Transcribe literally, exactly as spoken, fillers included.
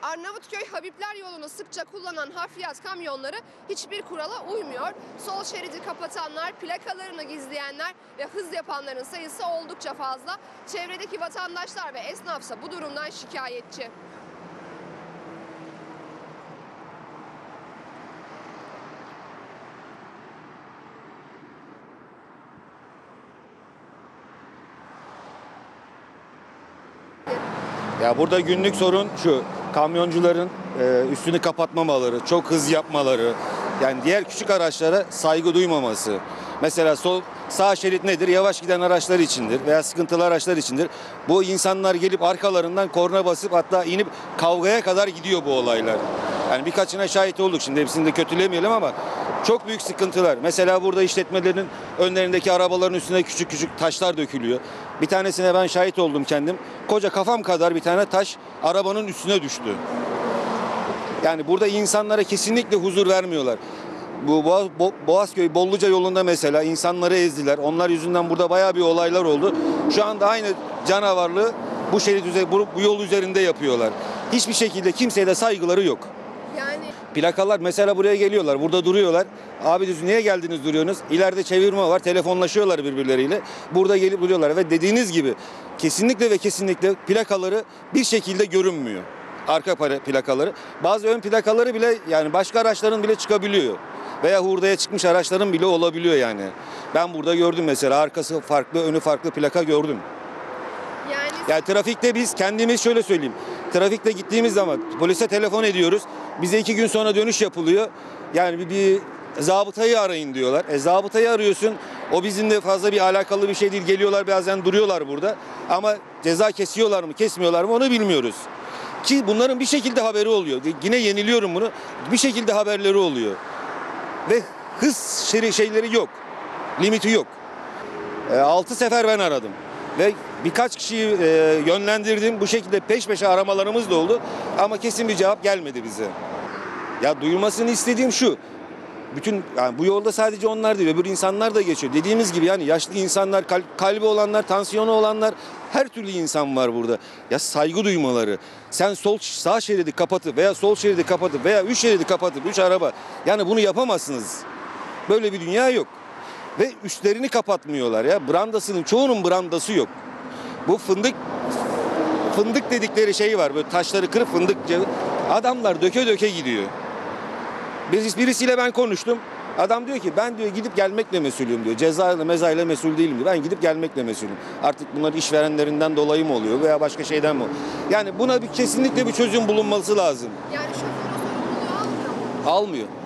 Arnavutköy Habibler yolunu sıkça kullanan hafriyat kamyonları hiçbir kurala uymuyor. Sol şeridi kapatanlar, plakalarını gizleyenler ve hız yapanların sayısı oldukça fazla. Çevredeki vatandaşlar ve esnafsa bu durumdan şikayetçi. Ya burada günlük sorun şu: kamyoncuların e, üstünü kapatmamaları, çok hız yapmaları, yani diğer küçük araçlara saygı duymaması. Mesela sol sağ şerit nedir? Yavaş giden araçlar içindir veya sıkıntılı araçlar içindir. Bu insanlar gelip arkalarından korna basıp hatta inip kavgaya kadar gidiyor bu olaylar. Yani birkaçına şahit olduk, şimdi hepsini de kötülemeyelim ama çok büyük sıkıntılar. Mesela burada işletmelerin önlerindeki arabaların üstüne küçük küçük taşlar dökülüyor. Bir tanesine ben şahit oldum kendim. Koca kafam kadar bir tane taş arabanın üstüne düştü. Yani burada insanlara kesinlikle huzur vermiyorlar. Bu Boğaz, Bo Boğazköy Bolluca yolunda mesela insanları ezdiler. Onlar yüzünden burada bayağı bir olaylar oldu. Şu anda aynı canavarlığı bu şerit üzeri, bu, bu yol üzerinde yapıyorlar. Hiçbir şekilde kimseye de saygıları yok. Yani Plakalar mesela buraya geliyorlar, burada duruyorlar. Abi diyorsun, niye geldiniz duruyorsunuz? İleride çevirme var, telefonlaşıyorlar birbirleriyle. Burada gelip duruyorlar ve dediğiniz gibi kesinlikle ve kesinlikle plakaları bir şekilde görünmüyor. Arka plakaları. Bazı ön plakaları bile, yani başka araçların bile çıkabiliyor. Veya hurdaya çıkmış araçların bile olabiliyor yani. Ben burada gördüm mesela, arkası farklı, önü farklı plaka gördüm. yani Yani trafikte biz kendimiz, şöyle söyleyeyim, trafikte gittiğimiz zaman polise telefon ediyoruz. Bize iki gün sonra dönüş yapılıyor. Yani bir, bir zabıtayı arayın diyorlar. E zabıtayı arıyorsun. O bizimle fazla bir alakalı bir şey değil. Geliyorlar, bazen duruyorlar burada. Ama ceza kesiyorlar mı, kesmiyorlar mı onu bilmiyoruz. Ki bunların bir şekilde haberi oluyor. Yine yeniliyorum bunu. Bir şekilde haberleri oluyor. Ve hız şeyleri yok. Limiti yok. E, altı sefer ben aradım. Ve birkaç kişiyi e, yönlendirdim. Bu şekilde peş peşe aramalarımız da oldu. Ama kesin bir cevap gelmedi bize. Ya duyulmasını istediğim şu: bütün, yani bu yolda sadece onlar değil, öbür insanlar da geçiyor. Dediğimiz gibi yani yaşlı insanlar, kalp, kalbi olanlar, tansiyonu olanlar, her türlü insan var burada. Ya saygı duymaları. Sen sol sağ şeridi kapatıp veya sol şeridi kapatıp veya üç şeridi kapatıp üç araba, yani bunu yapamazsınız. Böyle bir dünya yok. Ve üstlerini kapatmıyorlar ya. Brandasının, çoğunun brandası yok. Bu fındık fındık dedikleri şey var. Böyle taşları kırıp fındık, adamlar döke döke gidiyor. Birisi, birisiyle ben konuştum. Adam diyor ki, ben diyor gidip gelmekle mesulüm diyor. Cezayla mezayla mesul değilim diyor. Ben gidip gelmekle mesulüm. Artık bunlar işverenlerinden dolayı mı oluyor veya başka şeyden mi? Yani buna bir kesinlikle bir çözüm bulunması lazım. yani şoförün sorumluluğu almıyor mu? Almıyor.